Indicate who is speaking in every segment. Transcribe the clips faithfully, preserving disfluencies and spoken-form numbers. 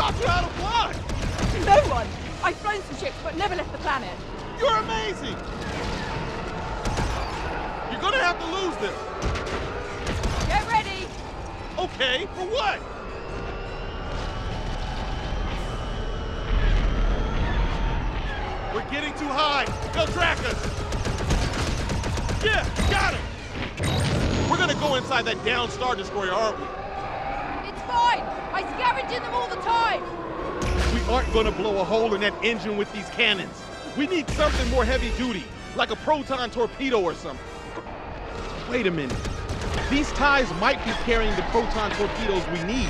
Speaker 1: taught you how to fly?
Speaker 2: No one! I've flown some ships, but never left the planet.
Speaker 1: You're amazing! You're gonna have to lose them.
Speaker 2: Get ready!
Speaker 1: Okay, for what? We're getting too high. They'll track us. Yeah, got it! We're gonna go inside that down Star Destroyer, aren't we?
Speaker 2: It's fine! I scavenge in them all the time!
Speaker 1: We aren't gonna blow a hole in that engine with these cannons. We need something more heavy duty, like a proton torpedo or something. Wait a minute. These ties might be carrying the proton torpedoes we need.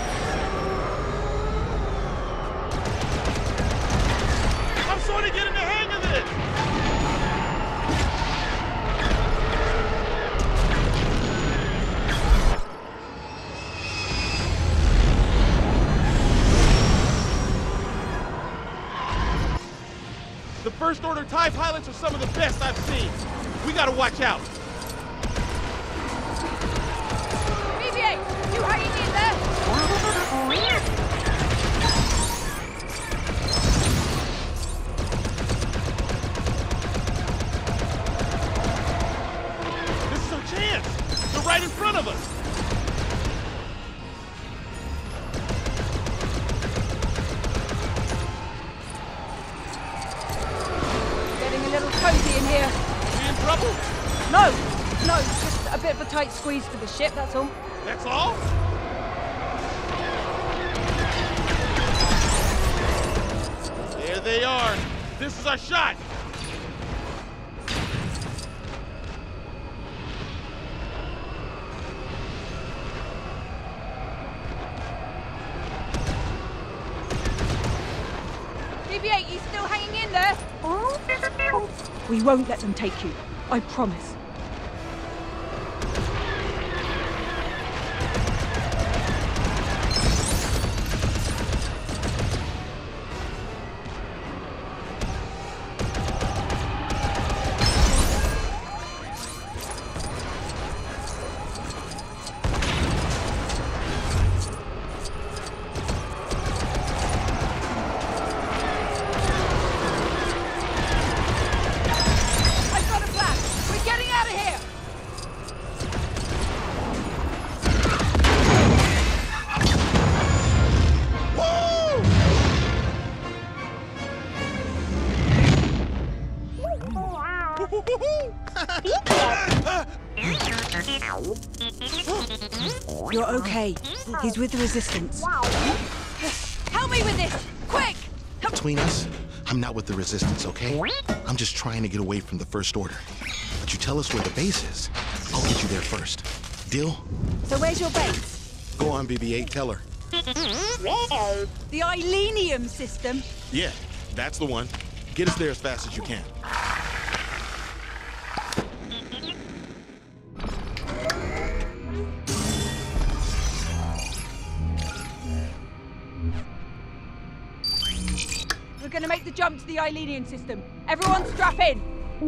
Speaker 1: I'm sort of getting the hang of this! The First Order TIE pilots are some of the best I've seen. We gotta watch out.
Speaker 2: B B eight, you hanging in there?
Speaker 1: This is our chance. They're right in front of us.
Speaker 2: Cozy in here.
Speaker 1: We in trouble?
Speaker 2: No, no, just a bit of a tight squeeze for the ship, that's all.
Speaker 1: That's all? There they are. This is our shot.
Speaker 2: B B eight, you still hanging in there? We won't let them take you. I promise. You're okay. He's with the Resistance. Help me with this! Quick!
Speaker 3: Between us, I'm not with the Resistance, okay? I'm just trying to get away from the First Order. But you tell us where the base is, I'll get you there first. Deal?
Speaker 2: So where's your base?
Speaker 3: Go on, B B eight, tell her.
Speaker 2: The Ilenium system?
Speaker 3: Yeah, that's the one. Get us there as fast as you can.
Speaker 2: We're gonna make the jump to the Ilenium system. Everyone strap in!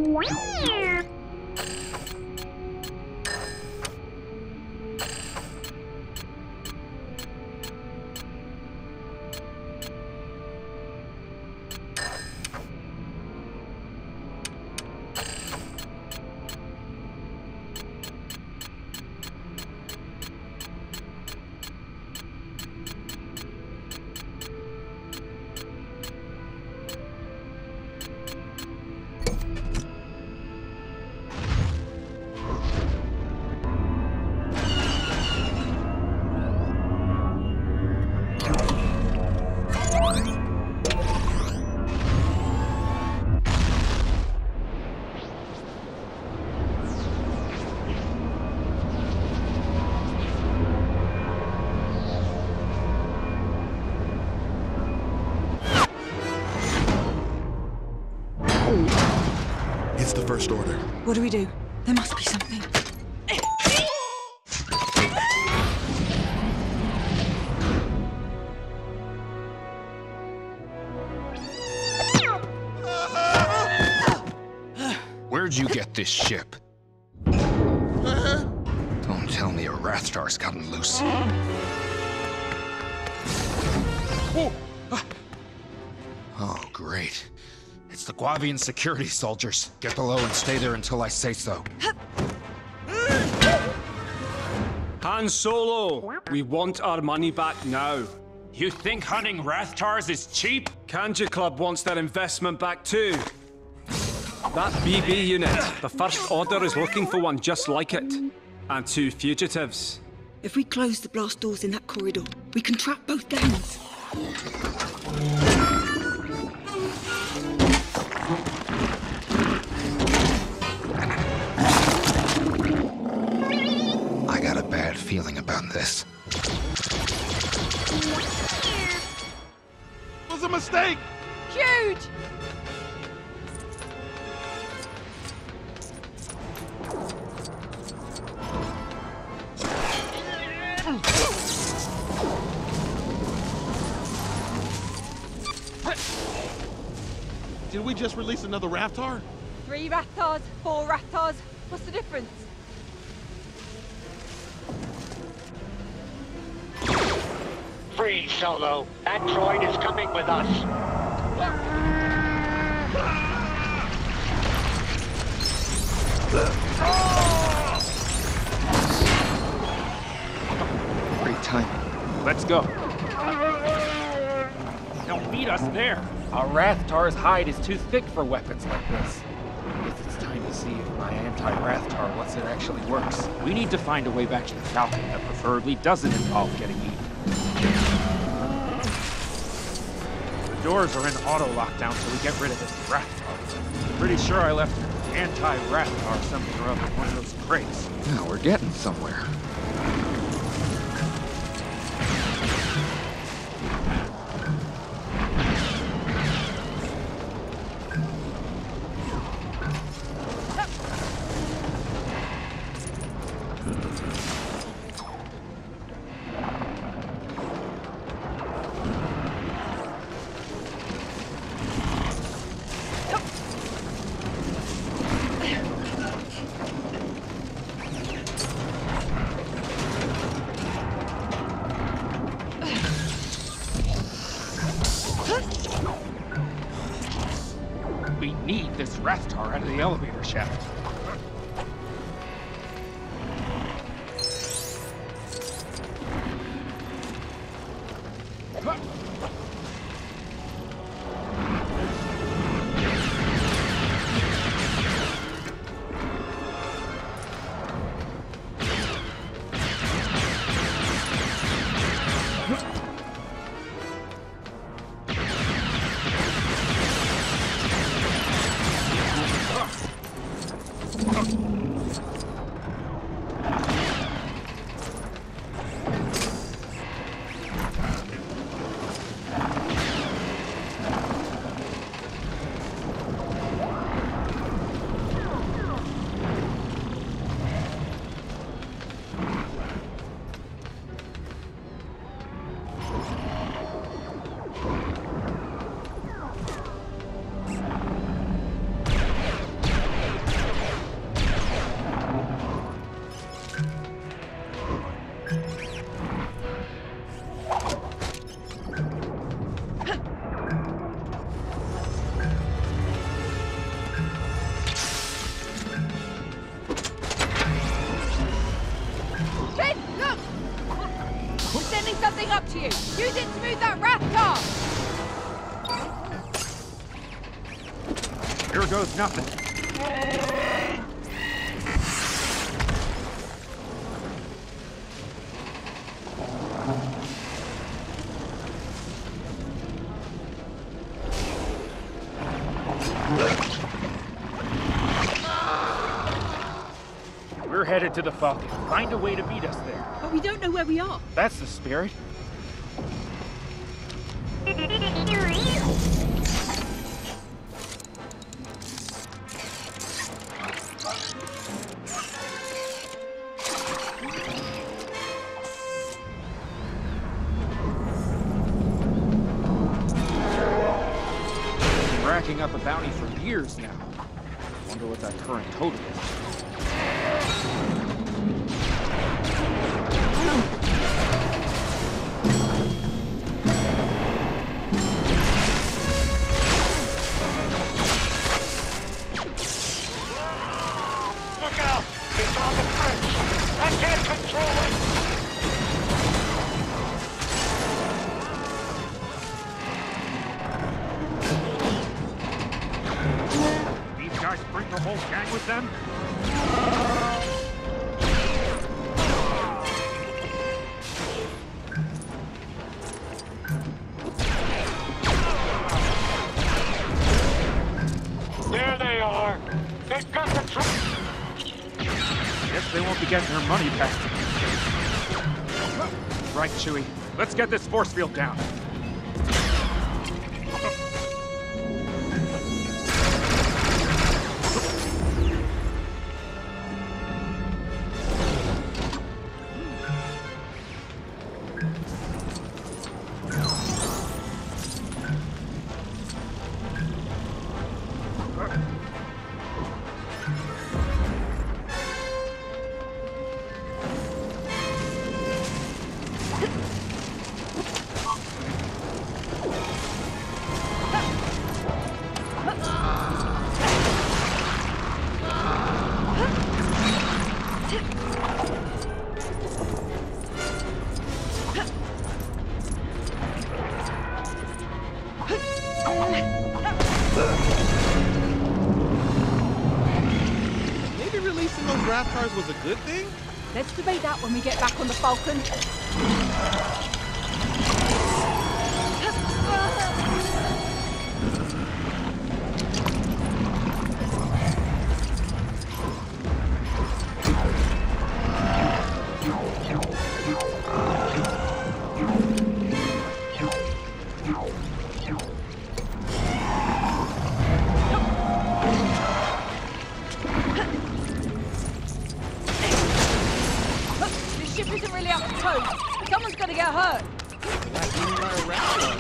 Speaker 3: It's the First Order.
Speaker 2: What do we do? There must be something.
Speaker 4: Where'd you get this ship? Don't tell me a Wrathstar's gotten loose.
Speaker 1: Oh.
Speaker 4: Oh, great. It's the Guavian security soldiers. Get below and stay there until I say so.
Speaker 5: Han Solo, we want our money back now.
Speaker 6: You think hunting Rathtars is cheap?
Speaker 5: Kanji Club wants their investment back too. That B B unit, the First Order is looking for one just like it. And two fugitives.
Speaker 7: If we close the blast doors in that corridor, we can trap both gangs.
Speaker 4: I got a bad feeling about this.
Speaker 1: It was a mistake!
Speaker 2: Huge!
Speaker 1: Did we just release another Raftar?
Speaker 2: Three Rathtars, four Rathtars. What's the difference?
Speaker 8: Free, Solo. That droid is coming with us.
Speaker 4: Great timing.
Speaker 6: Let's go. They'll meet us there. A Rathtar's hide is too thick for weapons like this. I guess it's time to see if my anti-Rathtar what's it actually works. We need to find a way back to the Falcon that preferably doesn't involve getting eaten. The doors are in auto lockdown, so we get rid of this Rathtar. Pretty sure I left anti-Rathtar something or other in one of those crates.
Speaker 4: Now we're getting somewhere.
Speaker 6: We need this Rathtar out of the elevator shaft.
Speaker 2: Something up to you. Use it to move that Rathtar.
Speaker 6: Here goes nothing. We're headed to the Falcon. Find a way to meet us there.
Speaker 7: But we don't know where we are.
Speaker 6: That's the spirit. Been racking up a bounty for years now. Wonder what that current total is.
Speaker 8: Look out! It's on the bridge! I can't control it!
Speaker 6: These guys bring the whole gang with them?
Speaker 8: There they are! They've got the truck!
Speaker 6: Guess they won't be getting their money back. Right, Chewie. Let's get this force field down.
Speaker 1: Maybe releasing those Raftars was a good thing?
Speaker 2: Let's debate that when we get back on the Falcon. This ship isn't really up to code. Someone's gonna get hurt.
Speaker 1: Like we by a Raftar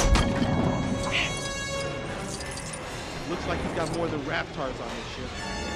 Speaker 1: first. Looks like he's got more than Raftars on his ship.